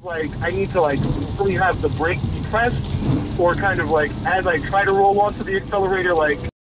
like I need to like really have the brake be pressed, or kind of like as I try to roll onto the accelerator, like